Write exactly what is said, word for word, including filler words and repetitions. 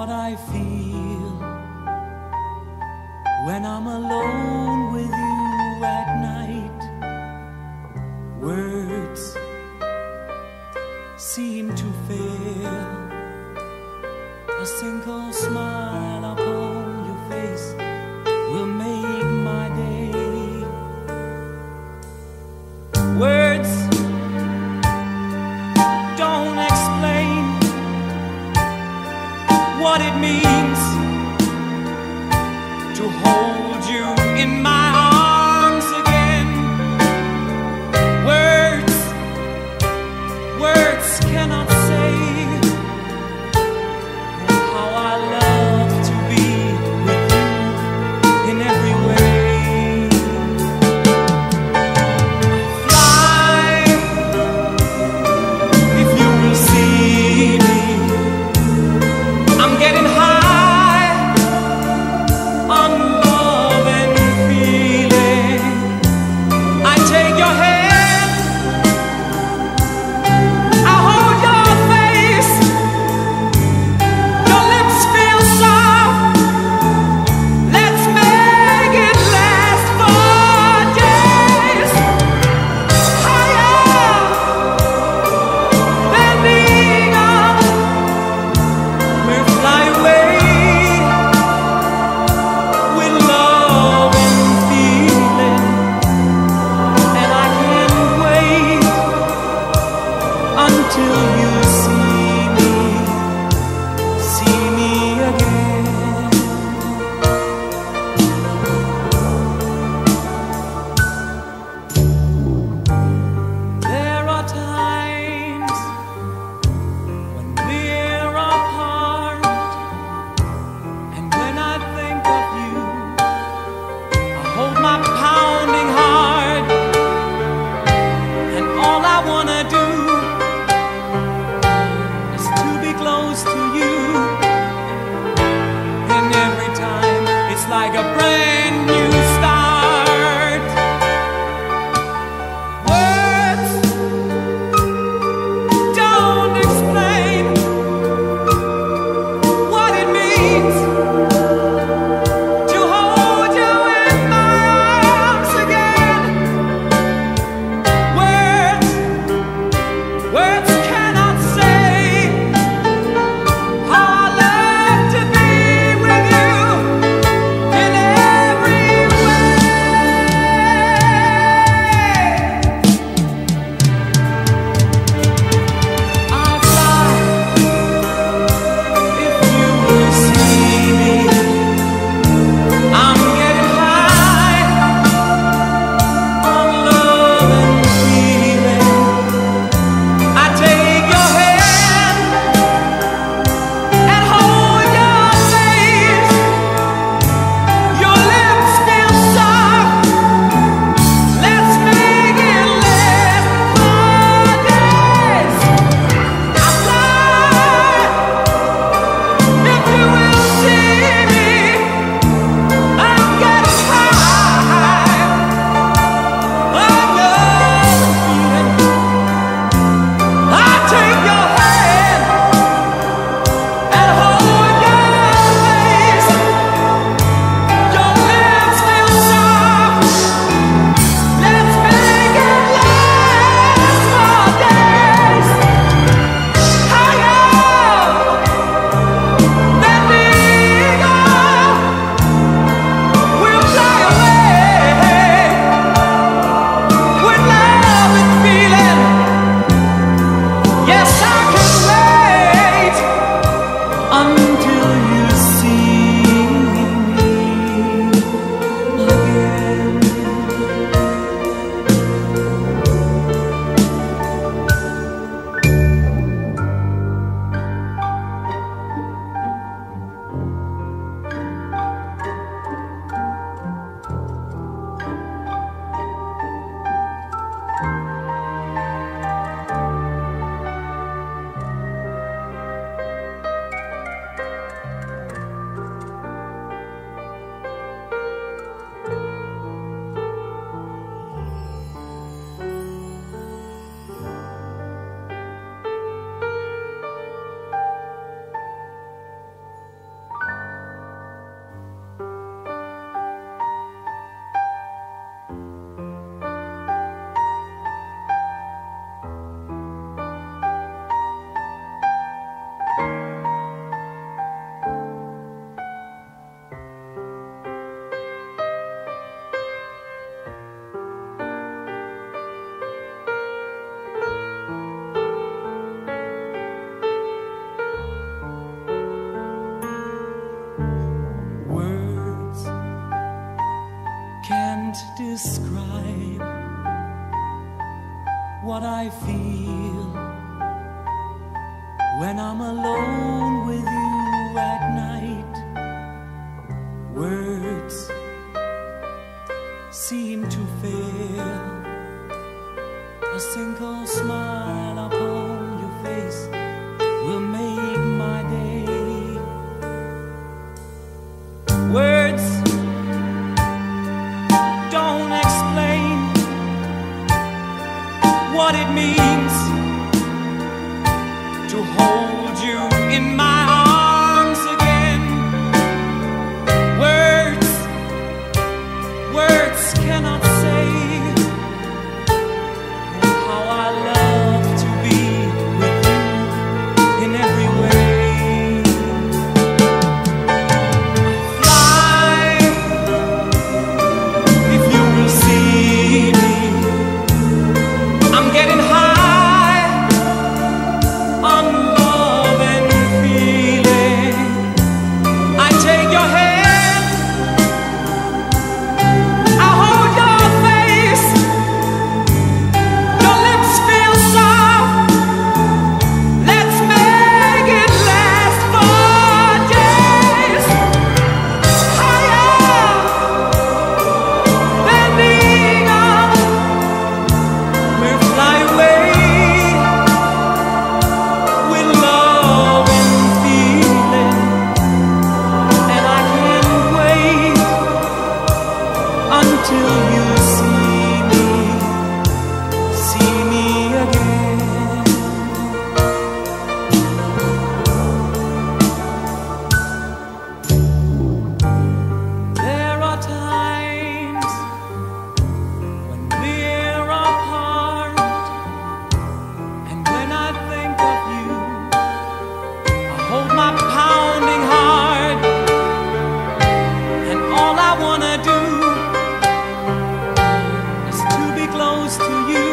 what I feel when I'm alone with you at night. Words seem to fail. A single smile upon your face will make my day. Words don't explain what it means to hold you in my arms again. Words, words cannot say how I loved what I feel when I'm alone with you at night. Words seem to fail. A single smile upon your face will make my day. Words don't explain what it means to hold you in my arms again. Words, words cannot say how I love to be with you in every way. Fly, if you will see me. I'm getting high on love and feeling. I take your hand, I hold your face. Your lips feel soft. Let's make it last for days. Higher than the eagle, we'll fly away with love and feeling. And I can't wait until you see me, see me again. There are times when we're apart, and when I think of you, I hold my pounding heart, and all I wanna do is to be close to you.